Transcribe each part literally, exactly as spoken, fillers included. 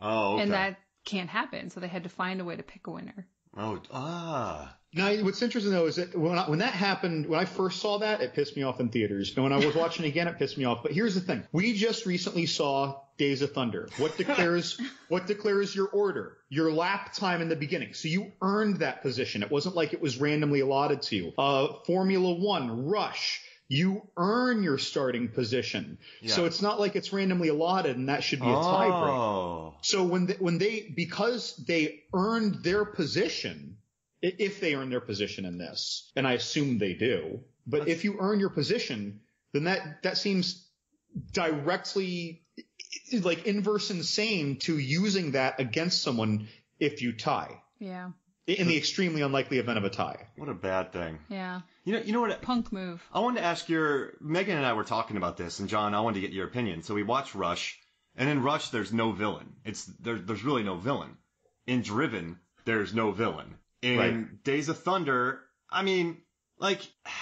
Oh, okay. And that can't happen. So they had to find a way to pick a winner. Oh, ah. Now, what's interesting, though, is that when, I, when that happened, when I first saw that, it pissed me off in theaters. And when I was watching it again, it pissed me off. But here's the thing. We just recently saw Days of Thunder. What declares what declares your order? Your lap time in the beginning. So you earned that position. It wasn't like it was randomly allotted to you. Uh, Formula One, Rush. You earn your starting position. Yeah. So it's not like it's randomly allotted and that should be a tiebreak. Oh. So when they, when they, because they earned their position, if they earn their position in this, and I assume they do, but That's... if you earn your position, then that, that seems directly like inverse insane to using that against someone if you tie. Yeah. In the extremely unlikely event of a tie. What a bad thing. Yeah. You know, you know what? Punk move. I wanted to ask your, Megan and I were talking about this, and John, I wanted to get your opinion. So we watched Rush, and in Rush, there's no villain. It's, there, there's really no villain. In Driven, there's no villain. In right. Days of Thunder, I mean, like,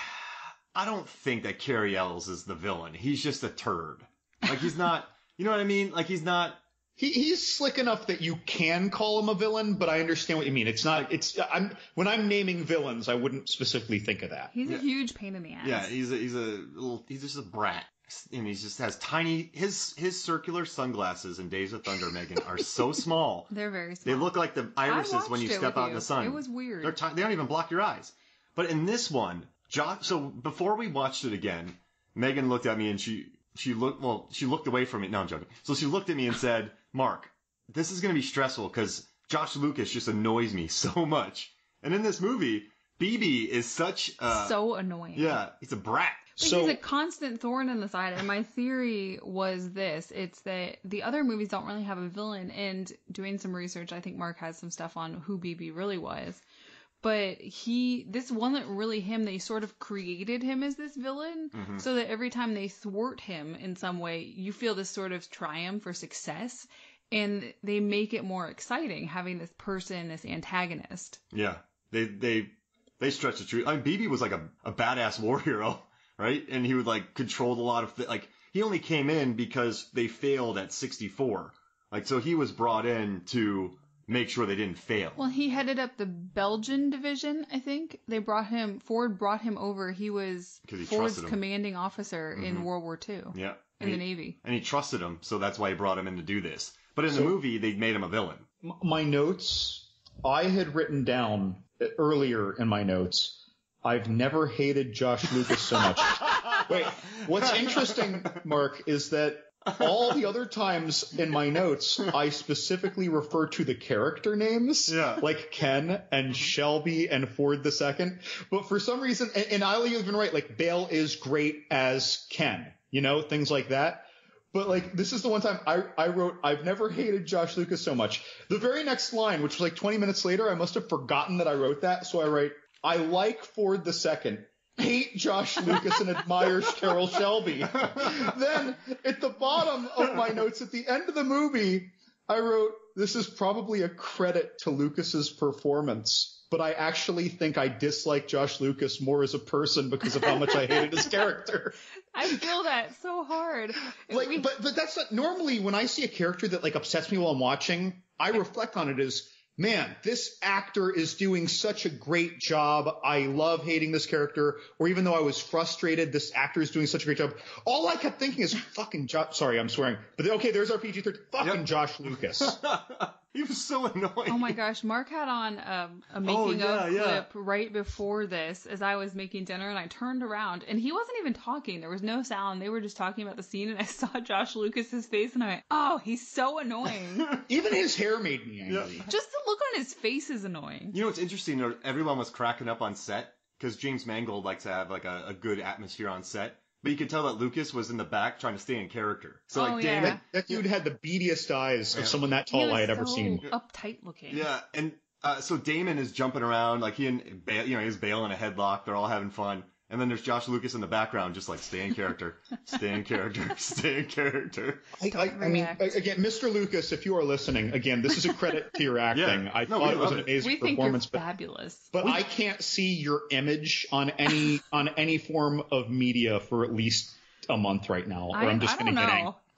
I don't think that Cary Elwes is the villain. He's just a turd. Like, he's not, you know what I mean? Like, he's not. He, he's slick enough that you can call him a villain, but I understand what you mean. It's not, it's, I'm, when I'm naming villains, I wouldn't specifically think of that. He's yeah. a huge pain in the ass. Yeah, he's a, he's a little, he's just a brat. And he just has tiny, his, his circular sunglasses in Days of Thunder, Megan, are so small. They're very small. They look like the irises when you step out you. in the sun. It was weird. They're t- they don't even block your eyes. But in this one, Josh, so before we watched it again, Megan looked at me and she, she looked, well, she looked away from me. No, I'm joking. So she looked at me and said, Mark, this is going to be stressful because Josh Lucas just annoys me so much. And in this movie, B B is such a... So annoying. Yeah, he's a brat. But so, he's a constant thorn in the side. And my theory was this. It's that the other movies don't really have a villain. And doing some research, I think Mark has some stuff on who B B really was. But he, this wasn't really him. They sort of created him as this villain. Mm-hmm. So that every time they thwart him in some way, you feel this sort of triumph or success. And they make it more exciting having this person, this antagonist. Yeah. They, they, they stretch the truth. I mean, B B was like a, a badass war hero, right? And he would like control a lot of, th- like, he only came in because they failed at sixty-four. Like, so he was brought in to make sure they didn't fail. Well, he headed up the Belgian division, I think. They brought him, Ford brought him over. He was he Ford's commanding officer mm-hmm. in World War Two. Yeah. In and the he, Navy. And he trusted him, so that's why he brought him in to do this. But in so, the movie, they made him a villain. My notes, I had written down earlier in my notes, I've never hated Josh Lucas so much. Wait, what's interesting, Mark, is that all the other times in my notes, I specifically refer to the character names, yeah. like Ken and Shelby and Ford the Second. But for some reason, and, and I'll even write, like, Bale is great as Ken, you know, things like that. But, like, this is the one time I, I wrote, I've never hated Josh Lucas so much. The very next line, which was like twenty minutes later, I must have forgotten that I wrote that. So I write, I like Ford the Second, hate Josh Lucas, and admire Carol Shelby. Then, at the bottom of my notes, at the end of the movie, I wrote, this is probably a credit to Lucas's performance. But I actually think I dislike Josh Lucas more as a person because of how much I hated his character. I feel that so hard. Like, we... but but that's not normally when I see a character that like upsets me while I'm watching, I reflect on it as, man, this actor is doing such a great job. I love hating this character. Or even though I was frustrated, this actor is doing such a great job. All I kept thinking is fucking Josh. Sorry, I'm swearing. But okay, there's our P G thirteen. Fucking yep. Josh Lucas. He was so annoying. Oh my gosh, Mark had on um, a making oh, yeah, of yeah. clip right before this as I was making dinner, and I turned around and he wasn't even talking. There was no sound. They were just talking about the scene, and I saw Josh Lucas's face, and I went, "Oh, he's so annoying." Even his hair made me angry. Yeah. Just the look on his face is annoying. You know what's interesting? Everyone was cracking up on set because James Mangold likes to have like a, a good atmosphere on set. But you could tell that Lucas was in the back trying to stay in character. So, oh, like, yeah. Damon, that, that dude had the beadiest eyes of yeah. someone that tall I had so ever seen. Uptight looking. Yeah, and uh, so Damon is jumping around, like he and Bale, you know, he's Bale in a headlock. They're all having fun. And then there's Josh Lucas in the background, just like, stay in character, stay in character, stay in character. I, I, I mean, again, Mister Lucas, if you are listening, again, this is a credit to your acting. Yeah. I no, thought it was an it. amazing we think performance. You're but, fabulous. But we, I can't see your image on any on any form of media for at least a month right now, or I, I'm just I going to don't get know. angry.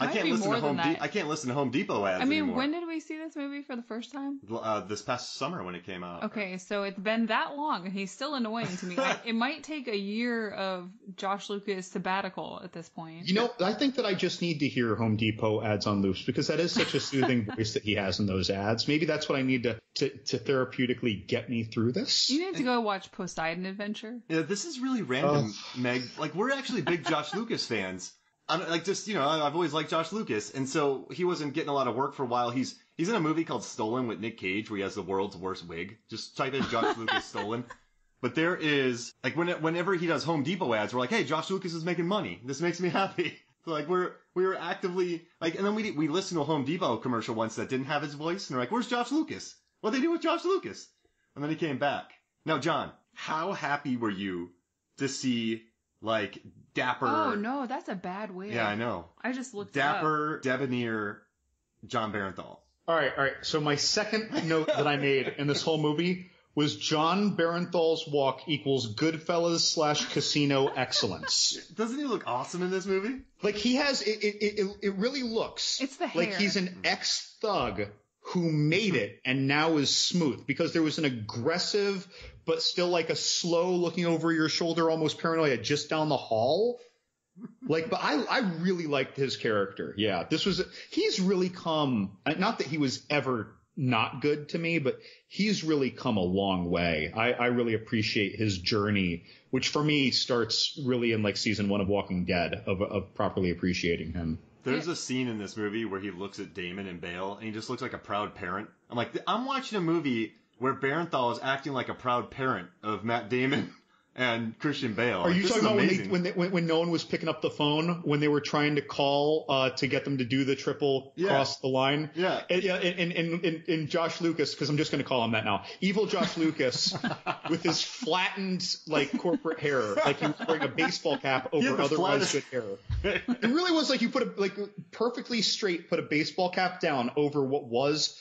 I Might can't be listen more to Home than De- that. I can't listen to Home Depot ads I mean, anymore. when did we see this movie for the first time? Uh, this past summer when it came out. Okay, so it's been that long, and he's still annoying to me. I, it might take a year of Josh Lucas sabbatical at this point. You know, I think that I just need to hear Home Depot ads on loops because that is such a soothing voice that he has in those ads. Maybe that's what I need to, to, to therapeutically get me through this. You need to go watch Poseidon Adventure. Yeah, this is really random, Meg. Like, we're actually big Josh Lucas fans. I'm, like, just, you know, I've always liked Josh Lucas, and so he wasn't getting a lot of work for a while. He's he's in a movie called Stolen with Nick Cage where he has the world's worst wig. Just type in Josh Lucas Stolen. But there is, like, when, whenever he does Home Depot ads, we're like, hey, Josh Lucas is making money. This makes me happy. So, like, we're, we were actively, like, and then we we listened to a Home Depot commercial once that didn't have his voice, and we're like, where's Josh Lucas? What'd they do with Josh Lucas? And then he came back. Now, John, how happy were you to see, like, dapper... Oh, no, that's a bad wig. Yeah, I know. I just looked Dapper, debonair John Barenthal. All right, all right. So my second note that I made in this whole movie was John Barenthal's walk equals Goodfellas slash casino excellence. Doesn't he look awesome in this movie? Like he has, it, it, it, it really looks It's the like hair. he's an ex-thug who made it and now is smooth because there was an aggressive but still like a slow looking over your shoulder, almost paranoia just down the hall. Like, but I, I really liked his character. Yeah, this was, he's really come, not that he was ever not good to me, but he's really come a long way. I, I really appreciate his journey, which for me starts really in like season one of Walking Dead of, of properly appreciating him. There's a scene in this movie where he looks at Damon and Bale, and he just looks like a proud parent. I'm like, I'm watching a movie where Barenthal is acting like a proud parent of Matt Damon and Christian Bale. Are Like, you this talking is about when, they, amazing. when, they, when when no one was picking up the phone when they were trying to call uh, to get them to do the triple Yeah. cross the line? Yeah. And, yeah, and, and, and, and Josh Lucas, because I'm just going to call him that now. Evil Josh Lucas with his flattened like corporate hair, like he was wearing a baseball cap over Yeah, the otherwise flattest- good hair. It really was like you put a like perfectly straight, put a baseball cap down over what was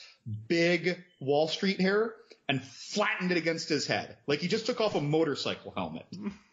big Wall Street hair and flattened it against his head. Like he just took off a motorcycle helmet.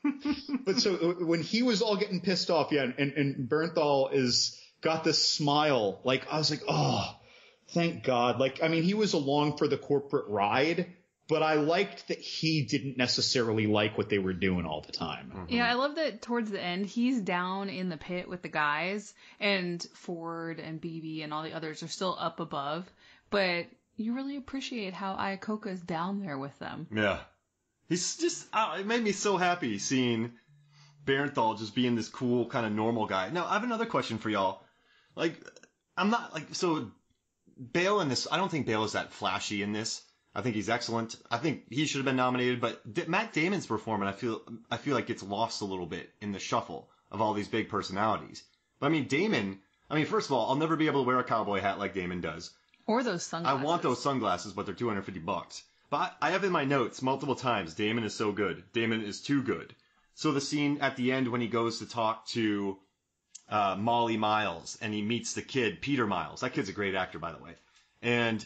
But so when he was all getting pissed off, yeah, and, and Barenthal is got this smile. Like I was like, oh, thank God. Like, I mean, he was along for the corporate ride, but I liked that he didn't necessarily like what they were doing all the time. Mm-hmm. Yeah, I love that towards the end, he's down in the pit with the guys, and Ford and B B and all the others are still up above, but you really appreciate how Iacocca's down there with them. Yeah. He's just, oh, it made me so happy seeing Barenthal just being this cool, kind of normal guy. Now, I have another question for y'all. Like, I'm not, like, so Bale in this, I don't think Bale is that flashy in this. I think he's excellent. I think he should have been nominated, but D- Matt Damon's performance, I feel, I feel like gets lost a little bit in the shuffle of all these big personalities. But I mean, Damon, I mean, first of all, I'll never be able to wear a cowboy hat like Damon does. Or those sunglasses. I want those sunglasses, but they're two hundred fifty bucks. But I have in my notes multiple times, Damon is so good. Damon is too good. So the scene at the end when he goes to talk to uh, Molly Miles and he meets the kid, Peter Miles. That kid's a great actor, by the way. And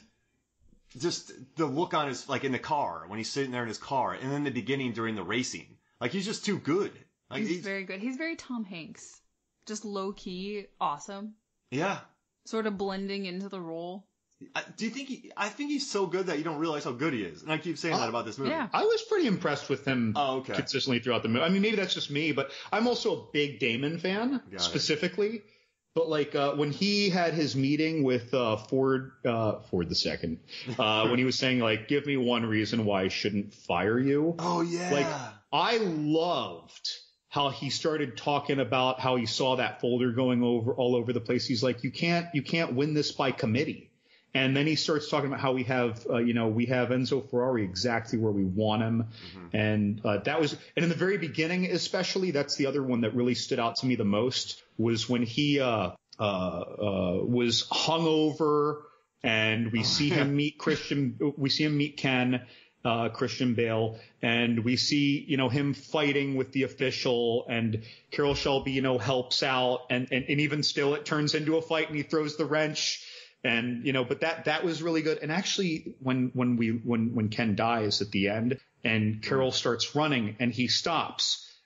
just the look on his, like in the car, when he's sitting there in his car, and then the beginning during the racing. Like he's just too good. Like, He's, he's very good. He's very Tom Hanks. Just low-key, awesome. Yeah. Sort of blending into the role. I, do you think he, I think he's so good that you don't realize how good he is. And I keep saying that about this movie. Yeah. I was pretty impressed with him Oh, okay. consistently throughout the movie. I mean, maybe that's just me, but I'm also a big Damon fan, Got it. specifically. But like uh, when he had his meeting with uh, Ford, uh, Ford the second, uh, when he was saying like, "Give me one reason why I shouldn't fire you." Oh, yeah. Like I loved how he started talking about how he saw that folder going over all over the place. He's like, "You can't, you can't win this by committee." And then he starts talking about how we have, uh, you know, we have Enzo Ferrari exactly where we want him. Mm-hmm. And uh, that was, and in the very beginning, especially, that's the other one that really stood out to me the most was when he uh, uh, uh, was hungover and we oh, see yeah. him meet Christian, we see him meet Ken, uh, Christian Bale, and we see, you know, him fighting with the official, and Carroll Shelby, you know, helps out, and, and, and even still it turns into a fight and he throws the wrench. And, you know, but that, that was really good. And actually, when, when we, when, when Ken dies at the end and Carol starts running and he stops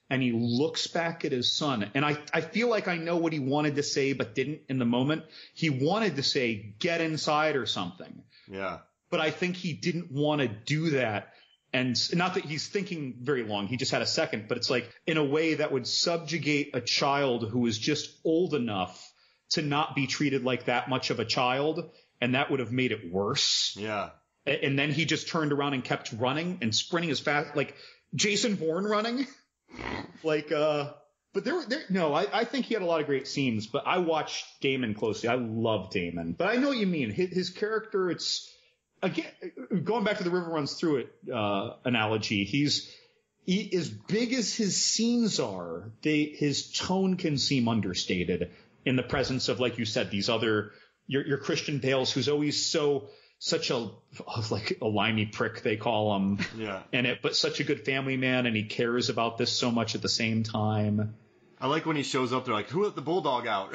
and he looks back at his son. And I, I feel like I know what he wanted to say, but didn't in the moment. He wanted to say, get inside or something. Yeah. But I think he didn't want to do that. And not that he's thinking very long. He just had a second. But it's like in a way that would subjugate a child who is just old enough to not be treated like that much of a child. And that would have made it worse. Yeah. And then he just turned around and kept running and sprinting as fast, like Jason Bourne running. Like, uh, but there, there, no, I, I think he had a lot of great scenes, but I watched Damon closely. I love Damon, but I know what you mean. His, his character, it's, again, going back to the river runs through it, uh, analogy, he's, he, as big as his scenes are, they, his tone can seem understated in the presence of, like you said, these other, your, your Christian Bales, who's always so, such a, like a limey prick, they call him. Yeah. And it, but such a good family man, and he cares about this so much at the same time. I like when he shows up, they're like, who let the bulldog out?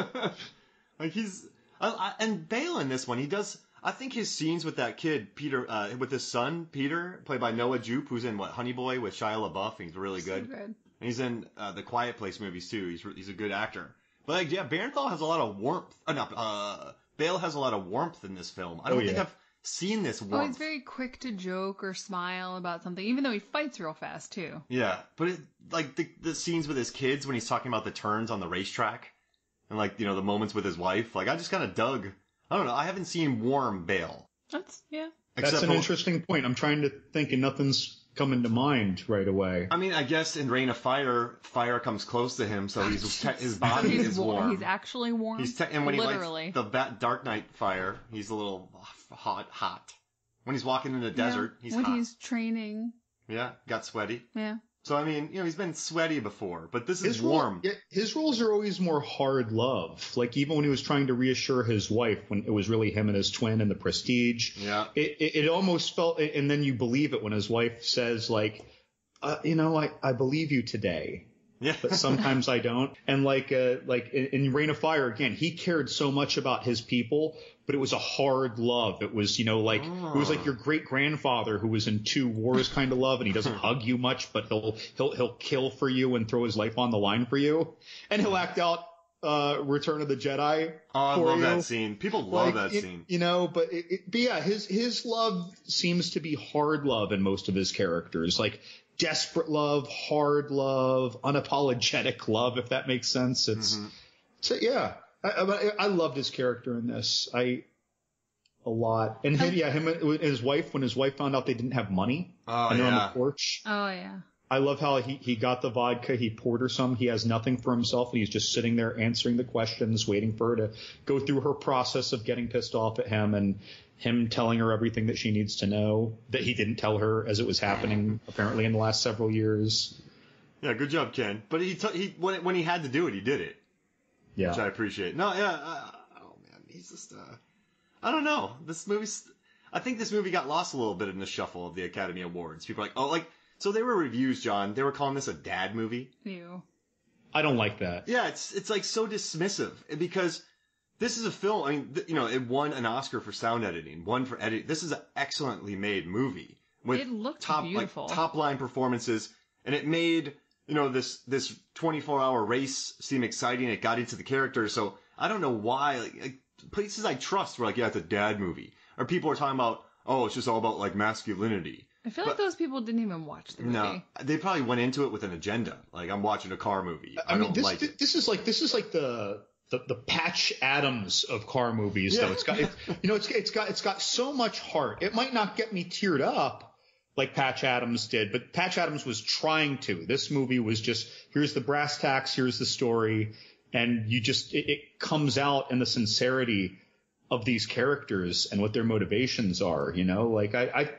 Like he's, I, I, and Bale in this one, he does, I think his scenes with that kid, Peter, uh, with his son, Peter, played by Noah Jupe, who's in what, Honey Boy with Shia LaBeouf, he's really good. So good. And he's in uh, the Quiet Place movies too, he's he's a good actor. But like, yeah, Barenthal has a lot of warmth, uh, no, uh, Bale has a lot of warmth in this film. I don't Oh, yeah. think I've seen this Oh, warmth. he's very quick to joke or smile about something, even though he fights real fast too. Yeah, but it, like the the scenes with his kids when he's talking about the turns on the racetrack, and like you know the moments with his wife, like I just kind of dug. I don't know. I haven't seen warm Bale. That's yeah. That's Except an for- interesting point. I'm trying to think, and nothing's coming to mind right away. I mean, I guess in Reign of Fire, fire comes close to him, so he's te- his body He's is wa- warm. He's actually warm. He's te- and when Literally. he lights the ba- Dark Knight fire, he's a little hot, hot. When he's walking in the desert, yeah. he's when hot. he's training. Yeah, got sweaty. Yeah. So I mean, you know, he's been sweaty before, but this is His role- warm. yeah, his roles are always more hard love. Like even when he was trying to reassure his wife, when it was really him and his twin in The Prestige. Yeah. It, it, it almost felt, and then you believe it when his wife says like, uh, you know, I, I believe you today. Yeah. But sometimes I don't. And like, uh, like in, in Reign of Fire, again, he cared so much about his people, but it was a hard love. It was, you know, like, Oh. it was like your great grandfather who was in two wars kind of love, and he doesn't hug you much, but he'll, he'll, he'll kill for you and throw his life on the line for you. And he'll act out, uh, Return of the Jedi. Oh, I for love you. that scene. People love Like, that it- scene. You know, but it, it, but yeah, his, his love seems to be hard love in most of his characters. Like, desperate love, hard love, unapologetic love, if that makes sense. It's, Mhm. so yeah, I, I, I loved his character in this. I, a lot. And him, yeah, him and his wife, when his wife found out they didn't have money Oh, and they're on yeah. the porch. Oh yeah. I love how he, he got the vodka, he poured her some, he has nothing for himself, and he's just sitting there answering the questions, waiting for her to go through her process of getting pissed off at him and him telling her everything that she needs to know that he didn't tell her as it was happening apparently in the last several years. Yeah, good job, Ken. But he, t- he when, when he had to do it, he did it, Yeah. which I appreciate. No, yeah, uh, oh man, he's just, uh, I don't know. This movie's, I think this movie got lost a little bit in the shuffle of the Academy Awards. People are like, oh, like, so there were reviews, John. They were calling this a dad movie. Ew. I don't like that. Yeah, it's it's like so dismissive because this is a film. I mean, th- you know, it won an Oscar for sound editing, one for editing. This is an excellently made movie with It looked top beautiful. like top line performances, and it made you know this this twenty-four hour race seem exciting. It got into the characters, so I don't know why. Like, like places I trust were like, yeah, it's a dad movie, or people are talking about, oh, it's just all about like masculinity. I feel But- like those people didn't even watch the movie. No, they probably went into it with an agenda. Like, I'm watching a car movie. I, I mean, don't this, like this, it. this is like, this is like the, the, the Patch Adams of car movies, Yeah. though. It's got, it, you know, it's, it's got, it's got so much heart. It might not get me teared up like Patch Adams did, but Patch Adams was trying to. This movie was just, here's the brass tacks, here's the story, and you just, it, it comes out in the sincerity of these characters and what their motivations are, you know? Like, I, I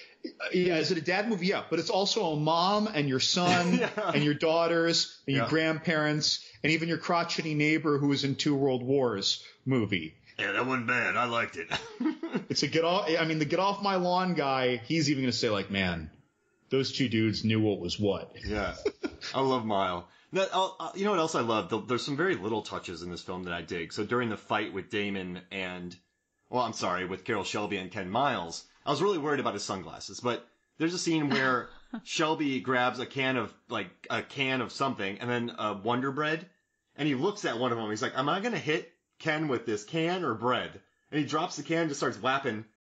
yeah, is it a dad movie? Yeah, but it's also a mom and your son Yeah. and your daughters and your Yeah. grandparents and even your crotchety neighbor who was in two world wars movie. Yeah, that wasn't bad. I liked it. It's a get off. I mean, the get off my lawn guy. He's even going to say like, man, those two dudes knew what was what. Yeah, I love Mile. That, I'll, uh, you know what else I love? The, there's some very little touches in this film that I dig. So during the fight with Damon and, well, I'm sorry, with Carol Shelby and Ken Miles, I was really worried about his sunglasses. But there's a scene where Shelby grabs a can of, like, a can of something, and then a Wonder Bread, and he looks at one of them. He's like, am I going to hit Ken with this can or bread? And he drops the can and just starts whapping